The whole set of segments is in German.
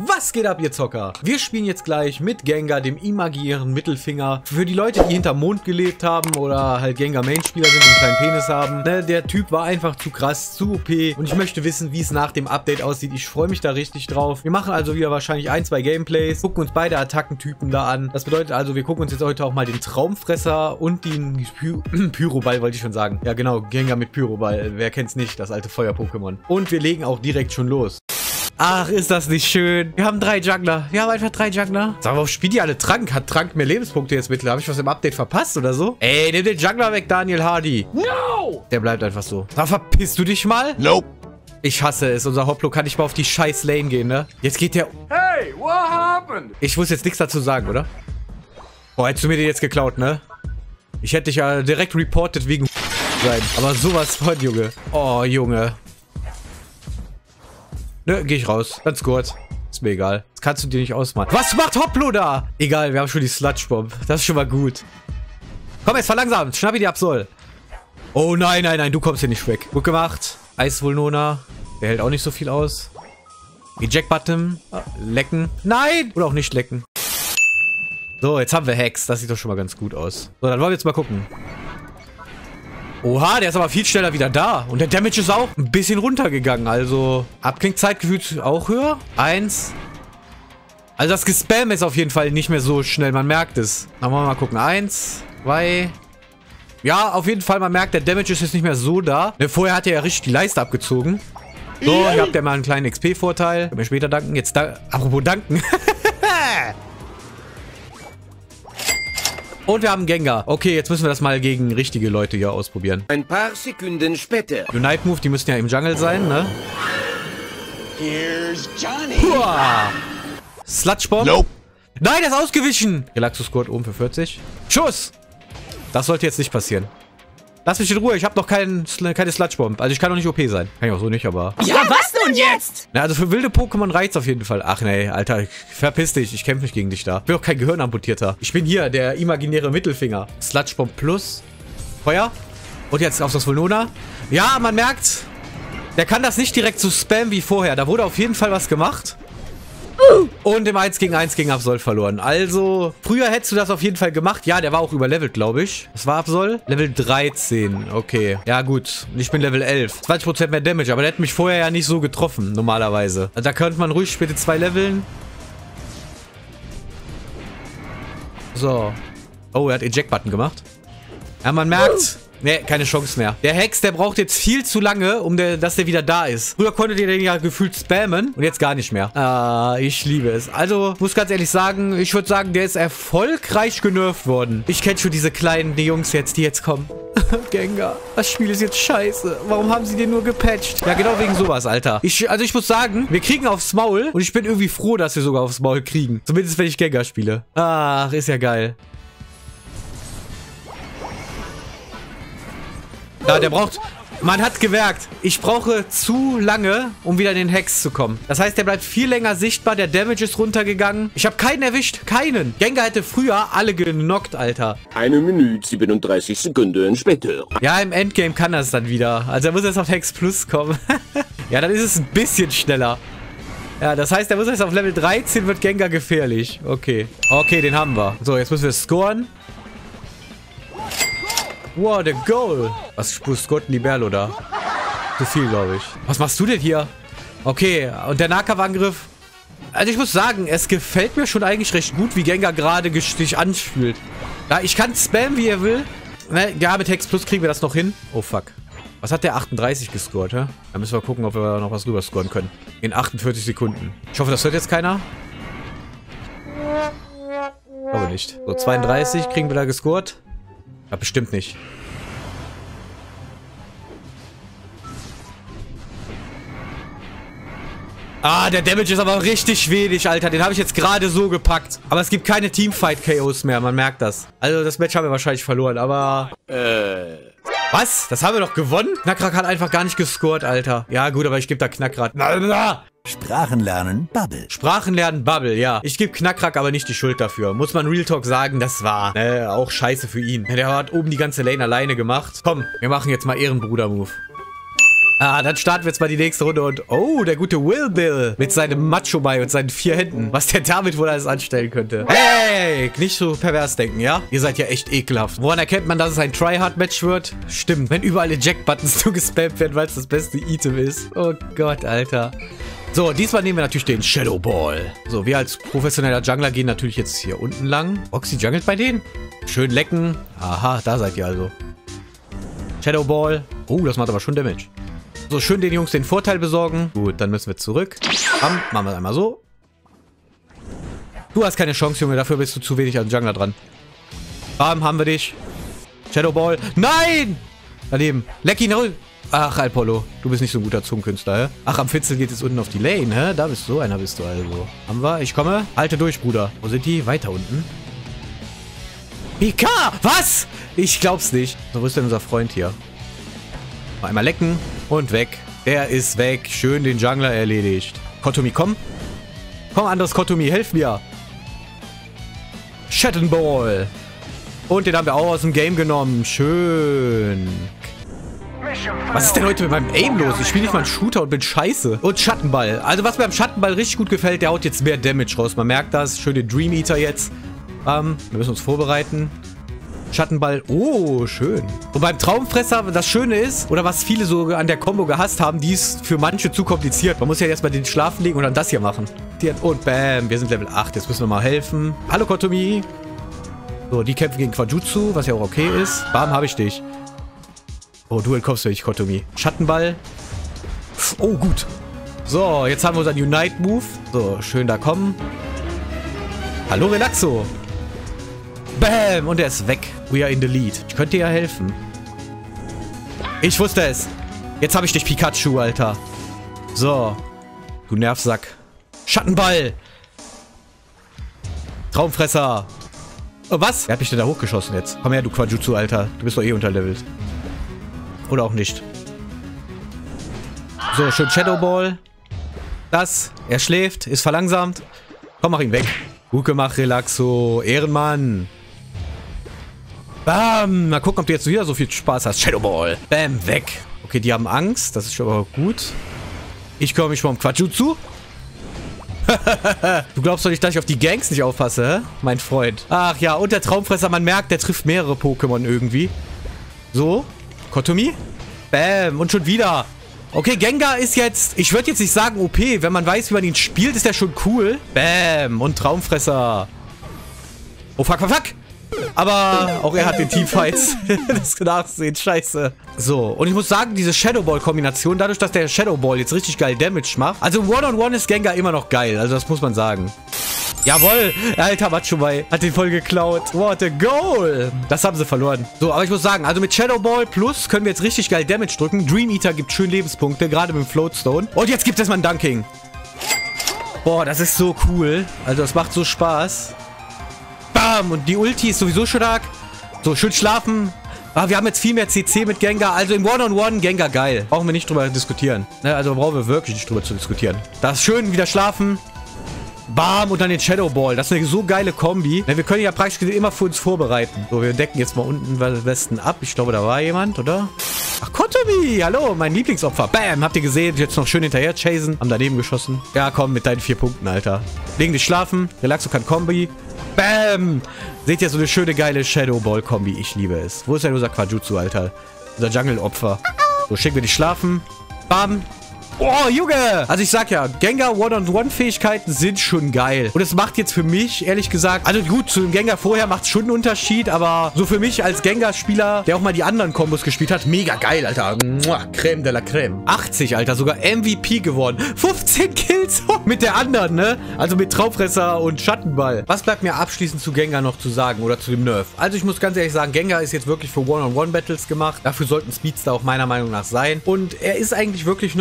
Was geht ab, ihr Zocker? Wir spielen jetzt gleich mit Gengar, dem imaginären Mittelfinger. Für die Leute, die hinterm Mond gelebt haben oder halt Gengar-Main-Spieler sind und einen kleinen Penis haben. Ne, der Typ war einfach zu krass, zu OP. Und ich möchte wissen, wie es nach dem Update aussieht. Ich freue mich da richtig drauf. Wir machen also wieder wahrscheinlich 1, 2 Gameplays. Gucken uns beide Attackentypen da an. Das bedeutet also, wir gucken uns jetzt heute auch mal den Traumfresser und den Pyroball, wollte ich schon sagen. Ja genau, Gengar mit Pyroball. Wer kennt's nicht, das alte Feuer-Pokémon. Und wir legen auch direkt schon los. Ach, ist das nicht schön. Wir haben 3 Jungler. Wir haben einfach 3 Jungler. Sag mal, warum spielt die alle Trank? Hat Trank mehr Lebenspunkte jetzt mittlerweile? Habe ich was im Update verpasst oder so? Ey, nimm den Jungler weg, Daniel Hardy. No! Der bleibt einfach so. Sag, verpisst du dich mal? Nope. Ich hasse es. Unser Hoplo kann nicht mal auf die scheiß Lane gehen, ne? Jetzt geht der... Hey, what happened? Ich muss jetzt nichts dazu sagen, oder? Boah, hättest du mir den jetzt geklaut, ne? Ich hätte dich ja direkt reported wegen sein. Aber sowas von, Junge. Oh, Junge. Ne, geh ich raus. Ganz kurz. Ist mir egal. Das kannst du dir nicht ausmalen. Was macht Hoplo da? Egal, wir haben schon die Sludge-Bomb. Das ist schon mal gut. Komm, jetzt verlangsamt. Schnapp die Absol. Oh nein, nein, nein. Du kommst hier nicht weg. Gut gemacht. Eisvulnona. Der hält auch nicht so viel aus. Eject-Button. Lecken. Nein! Oder auch nicht lecken. So, jetzt haben wir Hex. Das sieht doch schon mal ganz gut aus. So, dann wollen wir jetzt mal gucken. Oha, der ist aber viel schneller wieder da. Und der Damage ist auch ein bisschen runtergegangen. Also, Abklingzeit gefühlt auch höher. 1. Also, das Gespam ist auf jeden Fall nicht mehr so schnell. Man merkt es. Dann wollen wir mal gucken. 1, 2. Ja, auf jeden Fall, man merkt, der Damage ist jetzt nicht mehr so da. Vorher hat er ja richtig die Leiste abgezogen. So, hier habt ihr mal einen kleinen XP-Vorteil. Können wir später danken. Jetzt apropos danken. Und wir haben Gengar. Okay, jetzt müssen wir das mal gegen richtige Leute hier ausprobieren. Ein paar Sekunden später. Unite Move, die müssten ja im Jungle sein, ne? Here's Johnny. Huah. Sludge Bomb. Nope. Nein, der ist ausgewichen. Relaxo Squad oben für 40. Schuss. Das sollte jetzt nicht passieren. Lass mich in Ruhe, ich habe noch keine Sludge Bomb. Also ich kann doch nicht OP sein. Kann ich auch so nicht, aber... Ja, was nun jetzt? Na, also für wilde Pokémon reicht's auf jeden Fall. Ach nee, Alter, verpiss dich. Ich kämpfe nicht gegen dich da. Ich bin auch kein Gehirnamputierter. Ich bin hier, der imaginäre Mittelfinger. Sludge Bomb plus. Feuer. Und jetzt auf das Vulnona. Ja, man merkt, der kann das nicht direkt so spammen wie vorher. Da wurde auf jeden Fall was gemacht. Und im 1 gegen 1 gegen Absol verloren. Also, früher hättest du das auf jeden Fall gemacht. Ja, der war auch überlevelt, glaube ich. Was war Absol? Level 13. Okay. Ja, gut. Ich bin Level 11. 20% mehr Damage. Aber der hat mich vorher ja nicht so getroffen, normalerweise. Also, da könnte man ruhig später 2 leveln. So. Oh, er hat Eject-Button gemacht. Ja, man merkt... Nee, keine Chance mehr. Der Hex, der braucht jetzt viel zu lange, dass der wieder da ist. Früher konntet ihr den ja gefühlt spammen und jetzt gar nicht mehr. Ah, ich liebe es. Also, muss ganz ehrlich sagen, ich würde sagen, der ist erfolgreich genervt worden. Ich kenne schon diese kleinen Jungs jetzt, die jetzt kommen. Gengar, das Spiel ist jetzt scheiße. Warum haben sie den nur gepatcht? Ja, genau wegen sowas, Alter. Also ich muss sagen, wir kriegen aufs Maul und ich bin irgendwie froh, dass wir sogar aufs Maul kriegen. Zumindest, wenn ich Gengar spiele. Ach, ist ja geil. Ja, der braucht... Man hat gemerkt, ich brauche zu lange, um wieder in den Hex zu kommen. Das heißt, der bleibt viel länger sichtbar. Der Damage ist runtergegangen. Ich habe keinen erwischt. Keinen. Gengar hätte früher alle genockt, Alter. 1 Minute 37 Sekunden später. Ja, im Endgame kann das dann wieder. Also er muss jetzt auf Hex Plus kommen. Ja, dann ist es ein bisschen schneller. Ja, das heißt, er muss jetzt auf Level 13, wird Gengar gefährlich. Okay. Okay, den haben wir. So, jetzt müssen wir scoren. Wow, der Goal. Was scoret ein Liberlo da? Zu viel, glaube ich. Was machst du denn hier? Okay, und der Nahkampfangriff. Also ich muss sagen, es gefällt mir schon eigentlich recht gut, wie Gengar gerade sich anfühlt. Ja, ich kann spammen, wie er will. Ja, mit Hex Plus kriegen wir das noch hin. Oh, fuck. Was hat der 38 gescored, hä? Da müssen wir gucken, ob wir noch was rüber scoren können. In 48 Sekunden. Ich hoffe, das hört jetzt keiner. Ich glaube nicht. So, 32 kriegen wir da gescored. Ja, bestimmt nicht. Ah, der Damage ist aber richtig wenig, Alter. Den habe ich jetzt gerade so gepackt. Aber es gibt keine Teamfight-KOs mehr, man merkt das. Also das Match haben wir wahrscheinlich verloren, aber... Was? Das haben wir doch gewonnen? Knackrack hat einfach gar nicht gescored, Alter. Ja gut, aber ich gebe da Knackrack. Sprachenlernen Bubble. Sprachenlernen Bubble, ja. Ich gebe Knackrack aber nicht die Schuld dafür. Muss man Real Talk sagen, das war auch scheiße für ihn. Der hat oben die ganze Lane alleine gemacht. Komm, wir machen jetzt mal Ehrenbruder-Move. Ah, dann starten wir jetzt mal die nächste Runde und... Oh, der gute Will Bill mit seinem Macho-Mai und seinen 4 Händen. Was der damit wohl alles anstellen könnte. Hey, nicht so pervers denken, ja? Ihr seid ja echt ekelhaft. Woran erkennt man, dass es ein Tryhard-Match wird? Stimmt, wenn überall Eject-Buttons so gespammt werden, weil es das beste Item ist. Oh Gott, Alter. So, diesmal nehmen wir natürlich den Shadow Ball. So, wir als professioneller Jungler gehen natürlich jetzt hier unten lang. Oxy jungelt bei denen. Schön lecken. Aha, da seid ihr also. Shadow Ball. Oh, das macht aber schon Damage. So, schön den Jungs den Vorteil besorgen. Gut, dann müssen wir zurück. Bam, machen wir einmal so. Du hast keine Chance, Junge. Dafür bist du zu wenig an Jungler dran. Bam, haben wir dich. Shadow Ball. Nein! Daneben. Leck ihn raus. Ach, Alpollo, du bist nicht so ein guter Zungenkünstler, hä? Ach, am Fitzel geht es unten auf die Lane, hä? Da bist du, einer bist du also. Haben wir? Ich komme. Halte durch, Bruder. Wo sind die? Weiter unten. PK! Was? Ich glaub's nicht. So, wo ist denn unser Freund hier? Mal einmal lecken und weg. Der ist weg. Schön den Jungler erledigt. Kotomi, komm. Komm, anderes Kotomi, helf mir. Shattenball. Und den haben wir auch aus dem Game genommen. Schön. Was ist denn heute mit meinem Aim los? Ich spiele nicht mal einen Shooter und bin scheiße. Und Schattenball. Also was mir am Schattenball richtig gut gefällt, der haut jetzt mehr Damage raus. Man merkt das. Schön den Dream Eater jetzt. Wir müssen uns vorbereiten. Schattenball. Oh, schön. Und beim Traumfresser, das Schöne ist, oder was viele so an der Combo gehasst haben, die ist für manche zu kompliziert. Man muss ja erstmal den Schlafen legen und dann das hier machen. Und bam, wir sind Level 8. Jetzt müssen wir mal helfen. Hallo, Kotomi. So, die kämpfen gegen Quajutsu, was ja auch okay ist. Bam, habe ich dich. Oh, du entkommst durch, Kotomi. Schattenball. Oh, gut. So, jetzt haben wir unseren Unite-Move. So, schön da kommen. Hallo, Relaxo. Bam, und er ist weg. We are in the lead. Ich könnte dir ja helfen. Ich wusste es. Jetzt habe ich dich, Pikachu, Alter. So. Du Nervsack. Schattenball. Traumfresser. Oh, was? Wer hat mich denn da hochgeschossen jetzt? Komm her, du Quajutsu, Alter. Du bist doch eh unterlevelt. Oder auch nicht. So, schön Shadow Ball. Das. Er schläft. Ist verlangsamt. Komm, mach ihn weg. Gut gemacht, Relaxo. Ehrenmann. Bam. Mal gucken, ob du jetzt wieder so viel Spaß hast. Shadow Ball. Bam, weg. Okay, die haben Angst. Das ist schon aber gut. Ich kümmere mich mal um Quajutsu. Du glaubst doch nicht, dass ich auf die Gangs nicht aufpasse, hä? Mein Freund. Ach ja, und der Traumfresser, man merkt, der trifft mehrere Pokémon irgendwie. So. Kotomi? Bam. Und schon wieder. Okay, Gengar ist jetzt... Ich würde jetzt nicht sagen OP. Wenn man weiß, wie man ihn spielt, ist der schon cool. Bam. Und Traumfresser. Oh, fuck, fuck, fuck. Aber auch er hat den Teamfights. Das Nachsehen. Scheiße. So. Und ich muss sagen, diese Shadow Ball-Kombination, dadurch, dass der Shadow Ball jetzt richtig geil Damage macht. Also One-on-One ist Gengar immer noch geil. Also das muss man sagen. Jawohl, alter Macho-Mai hat den voll geklaut. What a goal. Das haben sie verloren. So, aber ich muss sagen, also mit Shadow Ball Plus können wir jetzt richtig geil Damage drücken. Dream Eater gibt schön Lebenspunkte, gerade mit dem Floatstone. Und jetzt gibt es mal ein Dunking. Boah, das ist so cool. Also das macht so Spaß. Bam, und die Ulti ist sowieso stark. So, schön schlafen. Ah, wir haben jetzt viel mehr CC mit Gengar. Also im One-on-One Gengar geil. Brauchen wir nicht drüber diskutieren. Ne, also brauchen wir wirklich nicht drüber zu diskutieren. Das ist schön, wieder schlafen. Bam, und dann den Shadow Ball. Das ist eine so geile Kombi. Wir können ja praktisch immer für uns vorbereiten. So, wir decken jetzt mal unten Westen ab. Ich glaube, da war jemand, oder? Ach, Kotomi. Hallo, mein Lieblingsopfer. Bam, habt ihr gesehen? Jetzt noch schön hinterher chasen. Haben daneben geschossen. Ja, komm, mit deinen 4 Punkten, Alter. Legen dich schlafen. Relaxo kann Kombi. Bam. Seht ihr, so eine schöne, geile Shadow Ball Kombi. Ich liebe es. Wo ist denn unser Quajutsu, Alter? Unser Jungle-Opfer. So, schicken wir dich schlafen. Bam. Oh, Junge! Also ich sag ja, Gengar One-on-One-Fähigkeiten sind schon geil. Und es macht jetzt für mich, ehrlich gesagt, also gut, zu dem Gengar vorher macht es schon einen Unterschied, aber so für mich als Gengar-Spieler, der auch mal die anderen Kombos gespielt hat, mega geil, Alter. Mua, Creme de la Creme. 80, Alter, sogar MVP geworden. 15 Kills mit der anderen, ne? Also mit Traumfresser und Schattenball. Was bleibt mir abschließend zu Gengar noch zu sagen oder zu dem Nerf? Also ich muss ganz ehrlich sagen, Gengar ist jetzt wirklich für One-on-One-Battles gemacht. Dafür sollten Speedster auch meiner Meinung nach sein. Und er ist eigentlich wirklich noch cool.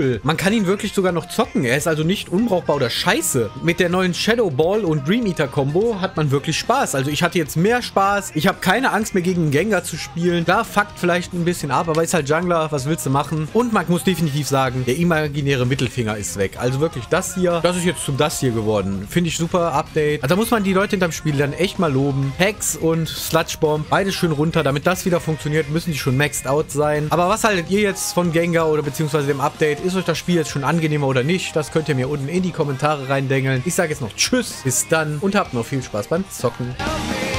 cool. Man kann ihn wirklich sogar noch zocken. Er ist also nicht unbrauchbar oder scheiße. Mit der neuen Shadow Ball und Dream Eater Combo hat man wirklich Spaß. Also ich hatte jetzt mehr Spaß. Ich habe keine Angst mehr gegen einen Gengar zu spielen. Da fuckt vielleicht ein bisschen ab, aber ist halt Jungler. Was willst du machen? Und man muss definitiv sagen, der imaginäre Mittelfinger ist weg. Also wirklich das hier, das ist jetzt zum das hier geworden. Finde ich super. Update. Also da muss man die Leute hinterm Spiel dann echt mal loben. Hex und Sludge Bomb, beides schön runter. Damit das wieder funktioniert, müssen die schon maxed out sein. Aber was haltet ihr jetzt von Gengar oder beziehungsweise dem Update? Ist euch das Spiel jetzt schon angenehmer oder nicht? Das könnt ihr mir unten in die Kommentare reindengeln. Ich sage jetzt noch Tschüss, bis dann und habt noch viel Spaß beim Zocken.